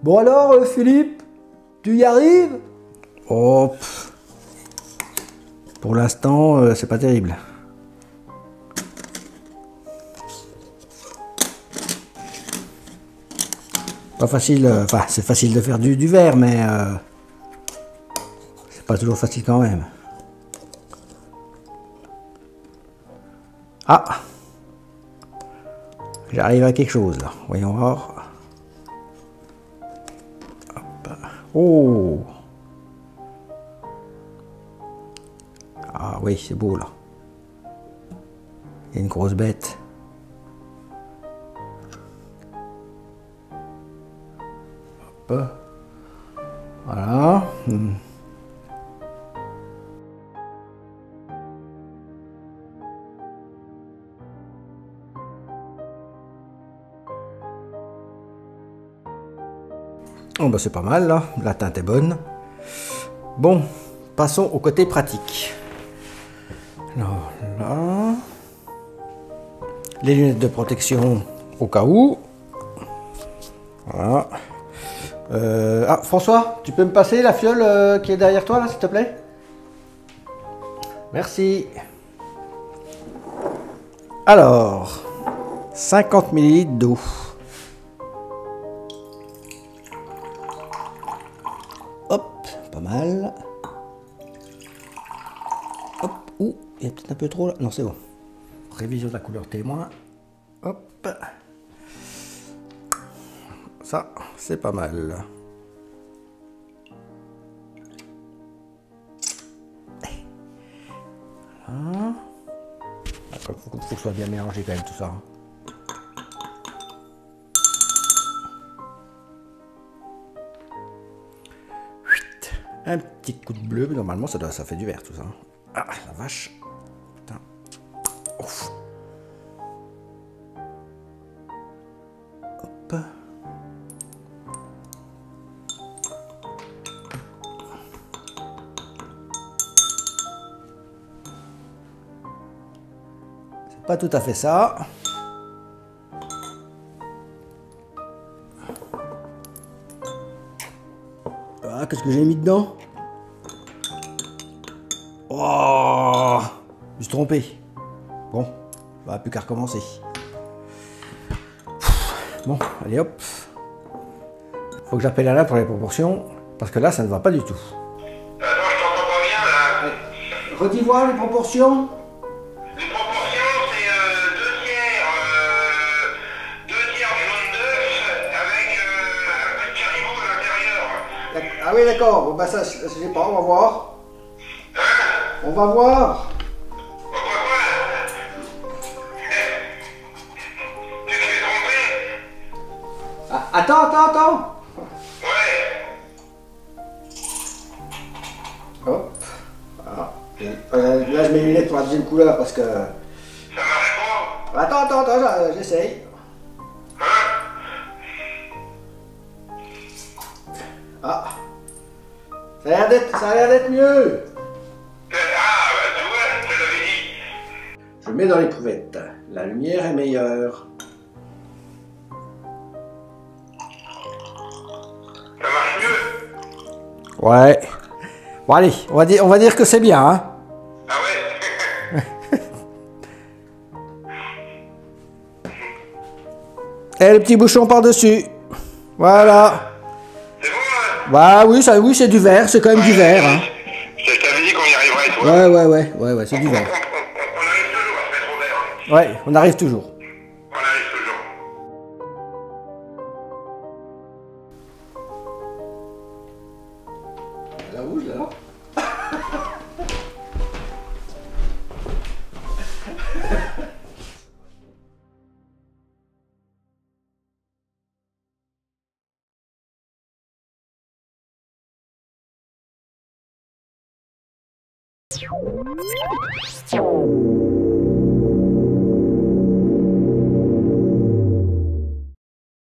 Bon alors, Philippe, tu y arrives? Oh, pour l'instant, c'est pas terrible. Pas facile, enfin c'est facile de faire du verre, mais c'est pas toujours facile quand même. Ah, j'arrive à quelque chose là, voyons voir. Hop. Oh, ah oui, c'est beau là. Il y a une grosse bête. Hop. Voilà. Oh bah c'est pas mal là, la teinte est bonne. Bon, passons au côté pratique. Alors là, les lunettes de protection au cas où. Voilà. Ah François, tu peux me passer la fiole qui est derrière toi là s'il te plaît? Merci. Alors, 50 ml d'eau. Hop, pas mal. Hop, ouh, il y a peut-être un peu trop là. Non, c'est bon. Révision de la couleur témoin. Hop. Ça, c'est pas mal. Voilà. Il faut que ce soit bien mélangé quand même tout ça. Un petit coup de bleu, mais normalement ça fait du vert tout ça. Ah la vache. Putain. Ouf. Hop. C'est pas tout à fait ça. Ah, qu'est-ce que j'ai mis dedans? Oh, je me suis trompé. Bon, bah, plus qu'à recommencer. Bon, allez hop. Faut que j'appelle Alain pour les proportions, parce que là, ça ne va pas du tout. Non, je t'entends pas bien là. Redis-moi les proportions. Les proportions, c'est 2 tiers jaune d'œuf avec un peu de caribou à l'intérieur. Ah oui, d'accord. Bon, bah ça, je sais pas, on va voir. Hein? On va voir. Pourquoi quoi? Tu t'es trompé? Ah, attends. Ouais. Hop. Voilà. Là, je mets les lunettes pour la deuxième couleur parce que... Ça marche pas? Attends, j'essaye. Hein? Ah. Ça a l'air d'être mieux. Ah, bah tu vois, je te l'avais dit. Je mets dans l'éprouvette. La lumière est meilleure. Ça marche mieux? Ouais. Bon allez, on va dire que c'est bien, hein. Ah ouais? Et le petit bouchon par-dessus. Voilà. C'est bon hein? Bah oui, c'est du verre, c'est quand même du verre, hein. Je t'avais dit qu'on y arriverait, toi. Ouais, c'est du verre. On arrive toujours à se mettre au vert. Ouais, on arrive toujours. On arrive toujours. La rouge, là. You